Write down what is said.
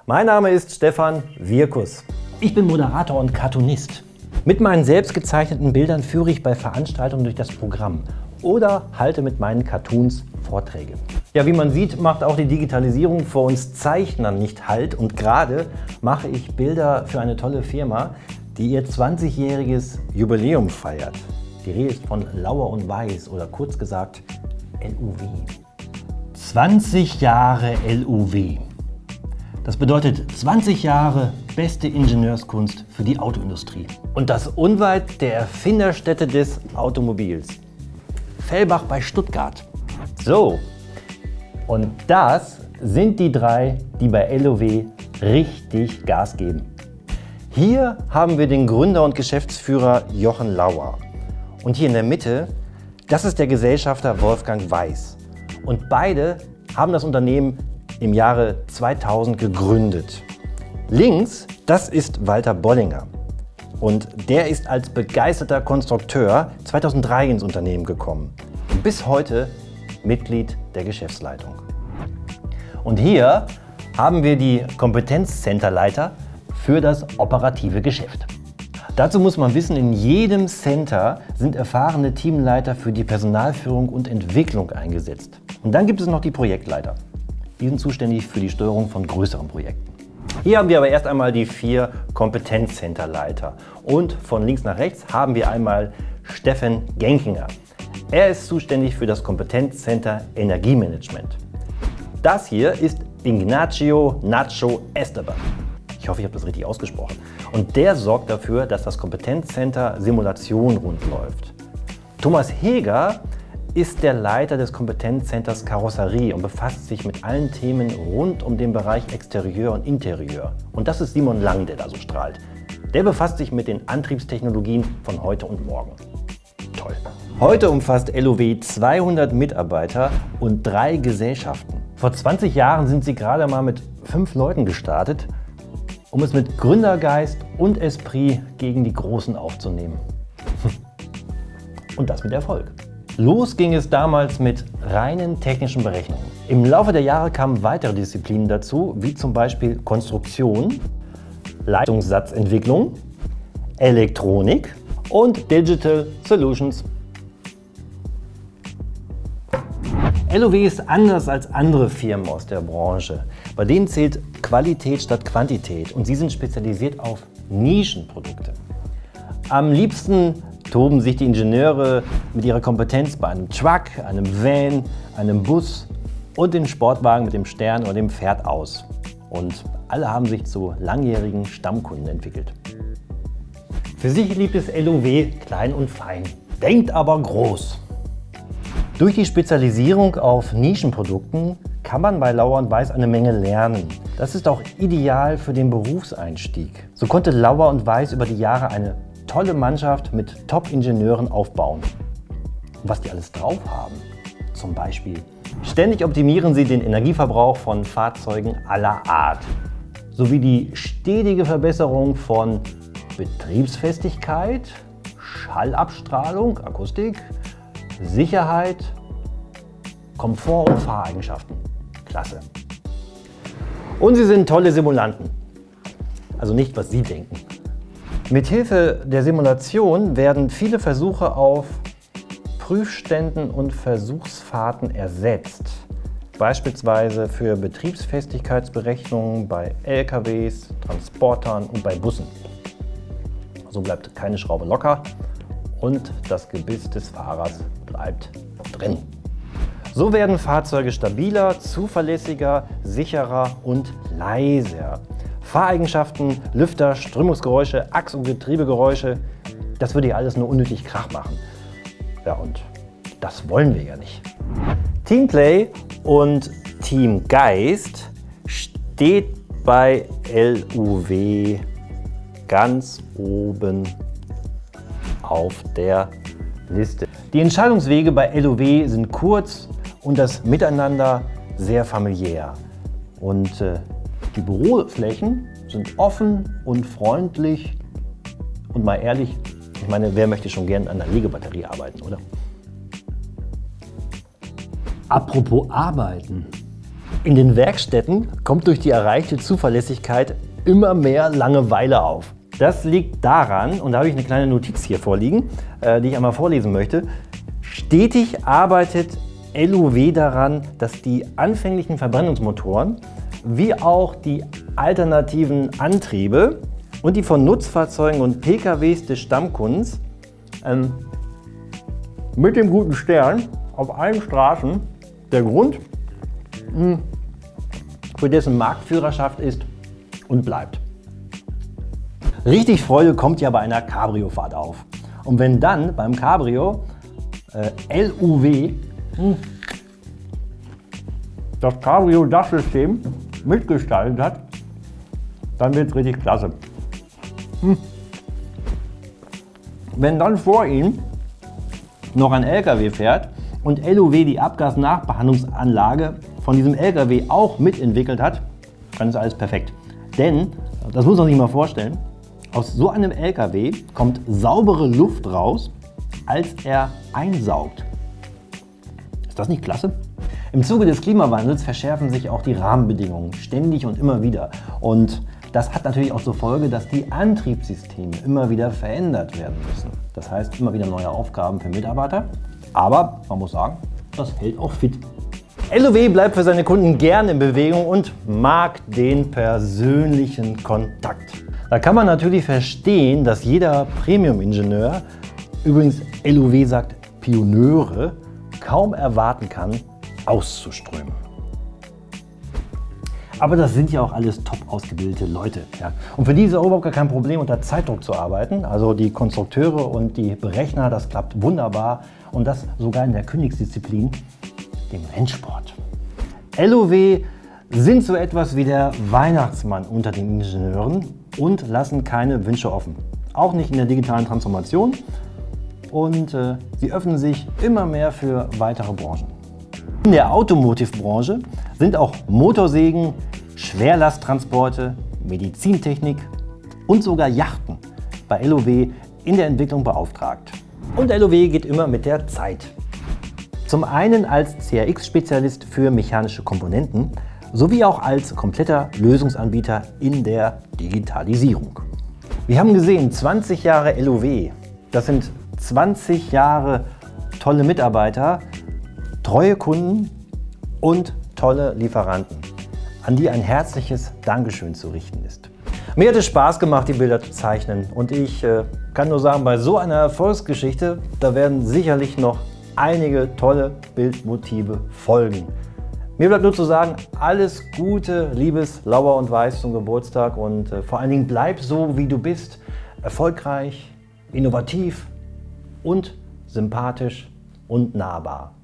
Mein Name ist Stefan Wirkus. Ich bin Moderator und Cartoonist. Mit meinen selbst gezeichneten Bildern führe ich bei Veranstaltungen durch das Programm oder halte mit meinen Cartoons Vorträge. Ja, wie man sieht, macht auch die Digitalisierung vor uns Zeichnern nicht Halt und gerade mache ich Bilder für eine tolle Firma, die ihr 20-jähriges Jubiläum feiert. Die Rede ist von Lauer und Weiß oder kurz gesagt LUW. 20 Jahre LUW. Das bedeutet 20 Jahre beste Ingenieurskunst für die Autoindustrie. Und das unweit der Erfinderstätte des Automobils. Fellbach bei Stuttgart. So, und das sind die drei, die bei LUW richtig Gas geben. Hier haben wir den Gründer und Geschäftsführer Jochen Lauer. Und hier in der Mitte, das ist der Gesellschafter Wolfgang Weiß. Und beide haben das Unternehmen im Jahre 2000 gegründet. Links, das ist Walter Bollinger. Und der ist als begeisterter Konstrukteur 2003 ins Unternehmen gekommen. Und bis heute Mitglied der Geschäftsleitung. Und hier haben wir die Kompetenzcenterleiter für das operative Geschäft. Dazu muss man wissen, in jedem Center sind erfahrene Teamleiter für die Personalführung und Entwicklung eingesetzt. Und dann gibt es noch die Projektleiter. Die sind zuständig für die Steuerung von größeren Projekten. Hier haben wir aber erst einmal die 4 Kompetenzcenterleiter. Und von links nach rechts haben wir einmal Steffen Genkinger. Er ist zuständig für das Kompetenzcenter Energiemanagement. Das hier ist Ignacio Nacho Esteban. Ich hoffe, ich habe das richtig ausgesprochen. Und der sorgt dafür, dass das Kompetenzcenter Simulation rund läuft. Thomas Heger ist der Leiter des Kompetenzcenters Karosserie und befasst sich mit allen Themen rund um den Bereich Exterieur und Interieur. Und das ist Simon Lang, der da so strahlt. Der befasst sich mit den Antriebstechnologien von heute und morgen. Toll. Heute umfasst LUW 200 Mitarbeiter und 3 Gesellschaften. Vor 20 Jahren sind sie gerade mal mit 5 Leuten gestartet, um es mit Gründergeist und Esprit gegen die Großen aufzunehmen. Und das mit Erfolg. Los ging es damals mit reinen technischen Berechnungen. Im Laufe der Jahre kamen weitere Disziplinen dazu, wie zum Beispiel Konstruktion, Leitungssatzentwicklung, Elektronik und Digital Solutions. LUW ist anders als andere Firmen aus der Branche. Bei denen zählt Qualität statt Quantität und sie sind spezialisiert auf Nischenprodukte. Am liebsten toben sich die Ingenieure mit ihrer Kompetenz bei einem Truck, einem Van, einem Bus und dem Sportwagen mit dem Stern oder dem Pferd aus. Und alle haben sich zu langjährigen Stammkunden entwickelt. Für sich liebt es LUW klein und fein, denkt aber groß. Durch die Spezialisierung auf Nischenprodukten kann man bei Lauer und Weiß eine Menge lernen. Das ist auch ideal für den Berufseinstieg. So konnte Lauer und Weiß über die Jahre eine tolle Mannschaft mit Top-Ingenieuren aufbauen. Und was die alles drauf haben, zum Beispiel: Ständig optimieren sie den Energieverbrauch von Fahrzeugen aller Art, sowie die stetige Verbesserung von Betriebsfestigkeit, Schallabstrahlung, Akustik, Sicherheit, Komfort und Fahreigenschaften. Klasse. Und sie sind tolle Simulanten. Also nicht, was Sie denken. Mithilfe der Simulation werden viele Versuche auf Prüfständen und Versuchsfahrten ersetzt. Beispielsweise für Betriebsfestigkeitsberechnungen bei LKWs, Transportern und bei Bussen. So bleibt keine Schraube locker und das Gebiss des Fahrers bleibt drin. So werden Fahrzeuge stabiler, zuverlässiger, sicherer und leiser. Fahreigenschaften, Lüfter, Strömungsgeräusche, Achs- und Getriebegeräusche, das würde ja alles nur unnötig Krach machen. Ja, und das wollen wir ja nicht. Teamplay und Teamgeist steht bei LUW ganz oben auf der Liste. Die Entscheidungswege bei LUW sind kurz und das Miteinander sehr familiär. Und die Büroflächen sind offen und freundlich und mal ehrlich, ich meine, wer möchte schon gern an einer Legebatterie arbeiten, oder? Apropos Arbeiten. In den Werkstätten kommt durch die erreichte Zuverlässigkeit immer mehr Langeweile auf. Das liegt daran, und da habe ich eine kleine Notiz hier vorliegen, die ich einmal vorlesen möchte. Stetig arbeitet LUW daran, dass die anfänglichen Verbrennungsmotoren wie auch die alternativen Antriebe und die von Nutzfahrzeugen und PKWs des Stammkundens mit dem guten Stern auf allen Straßen der Grund für dessen Marktführerschaft ist und bleibt. Richtig Freude kommt ja bei einer Cabrio-Fahrt auf. Und wenn dann beim Cabrio LUW das Cabrio-Dachsystem mitgestaltet hat, dann wird es richtig klasse. Wenn dann vor ihm noch ein LKW fährt und LUW die Abgasnachbehandlungsanlage von diesem LKW auch mitentwickelt hat, dann ist alles perfekt. Denn, das muss man sich mal vorstellen, aus so einem LKW kommt saubere Luft raus, als er einsaugt. Ist das nicht klasse? Im Zuge des Klimawandels verschärfen sich auch die Rahmenbedingungen ständig und immer wieder. Und das hat natürlich auch zur Folge, dass die Antriebssysteme immer wieder verändert werden müssen. Das heißt, immer wieder neue Aufgaben für Mitarbeiter. Aber man muss sagen, das hält auch fit. LUW bleibt für seine Kunden gern in Bewegung und mag den persönlichen Kontakt. Da kann man natürlich verstehen, dass jeder Premium-Ingenieur, übrigens LUW sagt Pioneure, kaum erwarten kann, auszuströmen. Aber das sind ja auch alles top ausgebildete Leute. Ja. Und für die ist es überhaupt gar kein Problem, unter Zeitdruck zu arbeiten. Also die Konstrukteure und die Berechner, das klappt wunderbar. Und das sogar in der Königsdisziplin, dem Rennsport. LUW sind so etwas wie der Weihnachtsmann unter den Ingenieuren und lassen keine Wünsche offen. Auch nicht in der digitalen Transformation. Und sie öffnen sich immer mehr für weitere Branchen. In der Automotive-Branche sind auch Motorsägen, Schwerlasttransporte, Medizintechnik und sogar Yachten bei LUW in der Entwicklung beauftragt. Und LUW geht immer mit der Zeit. Zum einen als CRX-Spezialist für mechanische Komponenten sowie auch als kompletter Lösungsanbieter in der Digitalisierung. Wir haben gesehen, 20 Jahre LUW, das sind 20 Jahre tolle Mitarbeiter, treue Kunden und tolle Lieferanten, an die ein herzliches Dankeschön zu richten ist. Mir hat es Spaß gemacht, die Bilder zu zeichnen, und ich kann nur sagen, bei so einer Erfolgsgeschichte, da werden sicherlich noch einige tolle Bildmotive folgen. Mir bleibt nur zu sagen, alles Gute, liebes Lauer und Weiß zum Geburtstag, und vor allen Dingen bleib so, wie du bist, erfolgreich, innovativ und sympathisch und nahbar.